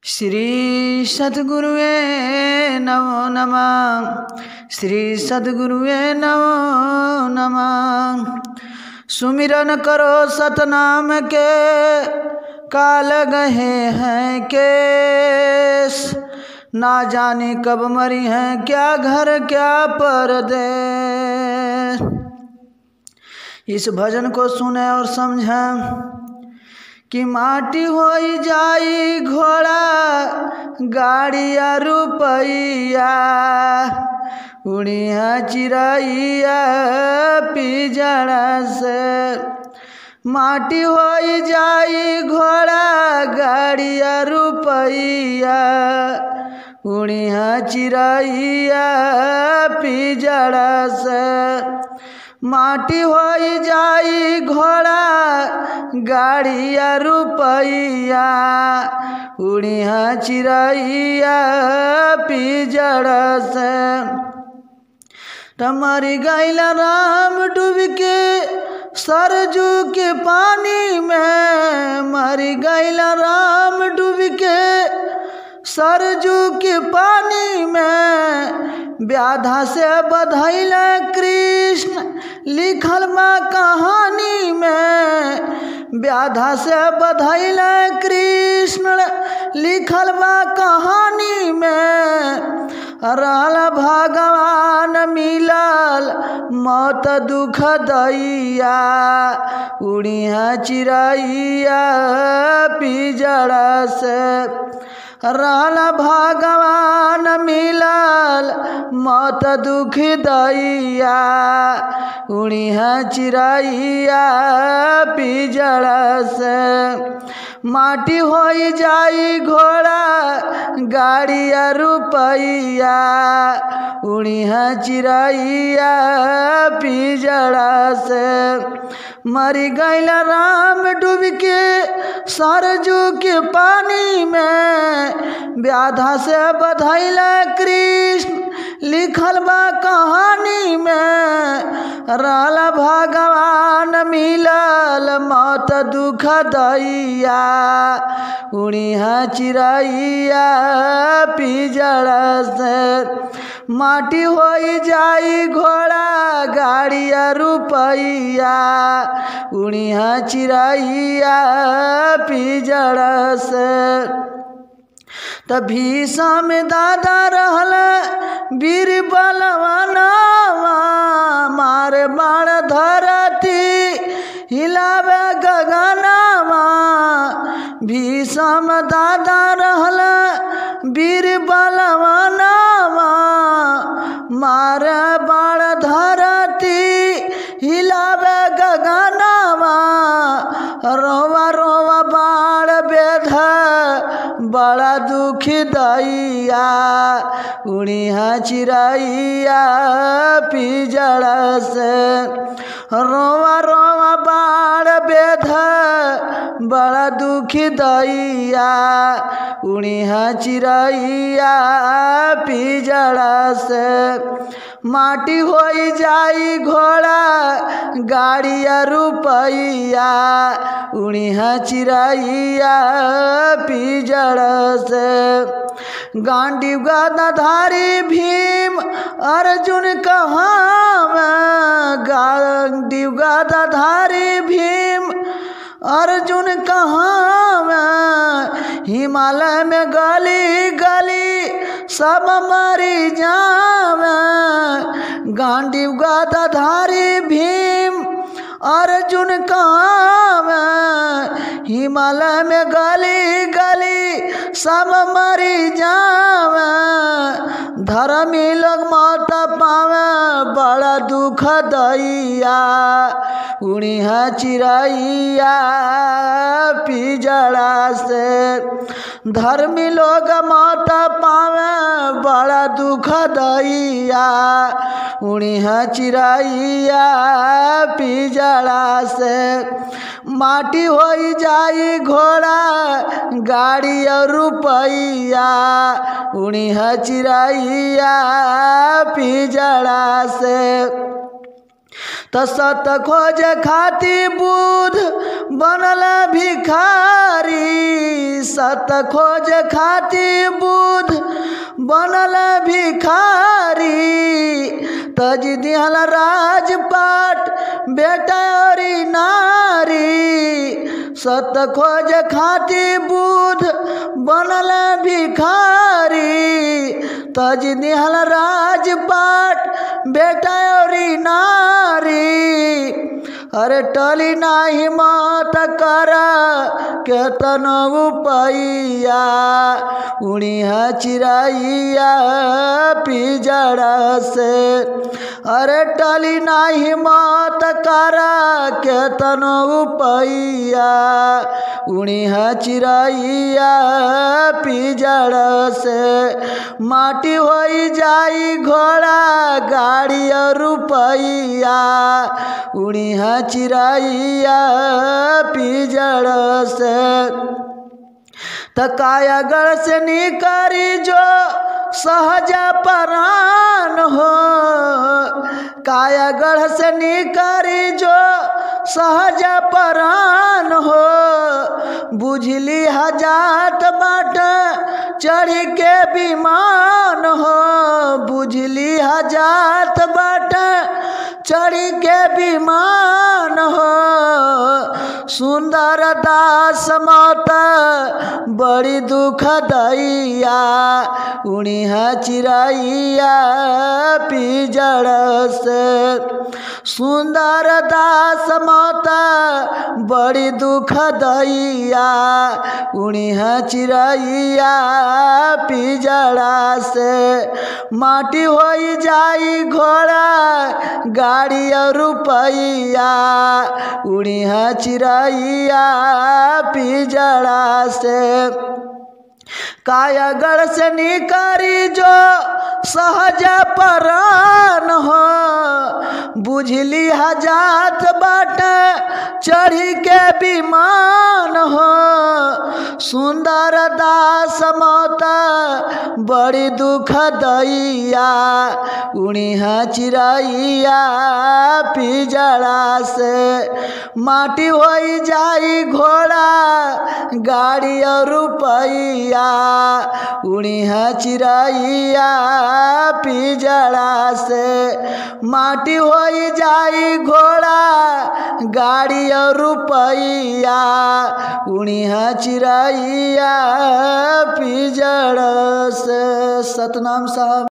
श्री सद्गुरुवे नमो नमः। श्री सद्गुरुवे नमो नमः। सुमिरन करो सतनाम के, काल गहे हैं केस। ना जाने कब मरी हैं, क्या घर क्या परदेस। इस भजन को सुने और समझें कि माटी होई जाई घोड़ा, गाड़िया रुपैया, उड़िया चिड़ैया पिजड़ा से। माटी होई जाई घोड़ा, गाड़िया रुपैया, उड़िया चिड़ैया पिजड़ा से। माटी होई जाई घोड़ा, गाड़िया रुपैया, उड़िया चिड़ैया पिजड़ा से। मरी गईल राम डूब के सरजू के पानी में, मरी गईल राम डूब के सरजू के पानी में। व्याधा से बधैल कृष्ण लिखल बा कहानी में। व्याधा से बधैल कृष्ण लिखल बा कहानी में। रहल भगवान मिलल मौत दुख दैया, उड़िया चिड़ैया पिजड़ा से। रहल भगवान मिलल मौत दुख दैया, उड़िया चिड़ैया पिजड़ा से। माटी होई जाई घोड़ा, गाड़िया रुपैया, उड़िया चिड़ैया पिजड़ा से। मरी गईल राम डूब के सरजू के पानी में। व्याधा से बधैल कृष्ण लिखल बा कहानी में। रहल भगवान मिलल मौत दुख दैया, उड़िया चिड़ैया पिजड़ा से। माटी होई जाई घोड़ा, गाड़िया रुपैया, उड़िया चिड़ैया पिजड़ा से। तभी सामे दादा रहल वीर बलवानावा, मारे बाण धरती हिलावे गगनावा। भीषम दादा रहल वीर बलवानावा, मारे बाण धरती हिलावे गगनावा। रोवा रोवा बाण बेध बड़ा दुख दैया, उड़िया चिड़ैया पिजड़ा से। रोवा रोवा बाण बेध बड़ा दुख दैया, उड़िया चिड़ैया पिजड़ा से। माटी होई जाई घोड़ा, गाड़िया रुपैया, उड़िया चिड़ैया पिजड़ा से। गांडी गदाधारी भीम अर्जुन कहावे, गांडी गदाधारी भीम अर्जुन कहावे। हिमालय में गली गली सब मरी जावे। गांडी गदाधारी भीम अर्जुन कहावे। हिमालय में गली गली सब मरी जावे। धर्मी लोग मौत पावे, बड़ा दुख दैया, उड़िया चिड़ैया पिजड़ा से। धर्मी लोग मौत पावे, बड़ा दुख दैया, उड़िया चिड़ैया पिजड़ा से। माटी होई जाई घोड़ा, गाड़ी और रुपैया, उड़िया चिड़ैया पिजड़ा से। त सत खोज खाती बुध बनल भिखारी, सत खोज खाती बुध बनल भिखारी। तज दिहल राजपाट बेटा और नारी, सत खोज खाती बुध बनल भिखारी। तज दिहल राजपाट बेटा और नारी। अरे टली नाही मत करा केतन उपैया, उड़िह चिरैया पिजड़ा से। अरे टली नाही मत करा केतन उपैया, उड़िह चिरैया पिजड़ा से। माटी होई जाई घोड़ा गाड़ी और रुपैया, उड़िह चिरैया पिजड़ा से। त कायागढ़ से निकरी जो सहजा परान हो, कायागढ़ से निकरी जो सहजा परान हो। बुझली हजात बाट चढ़ी के विमान हो, बुझली हजात बाट चढ़ी के विमान हो। सुंदर दास मौत बड़ी दुखदैया, उड़िह चिरैया पिजड़ा से। सुंदर दास मौत बड़ी दुखदैया, उड़िह चिरैया पिजड़ा से। माटी होई जाई घोड़ा गाड़ी और रुपैया, उड़िह चिरैया पिजड़ा से। कायागढ़ से निकरी जो सहजा परान हो, बुझली हजात बाट चढ़ी के विमान हो। सुंदर दास मौत बड़ी दुखदैया, उड़िह चिरैया पिजड़ा से। माटी होई जाई घोड़ा गाड़ी और रुपैया, उड़िह चिरैया पिजड़ा से। माटी होई जाई घोड़ा गाड़ी और रुपैया, उड़िह चिरैया पिजड़ा से। सतनाम साहब।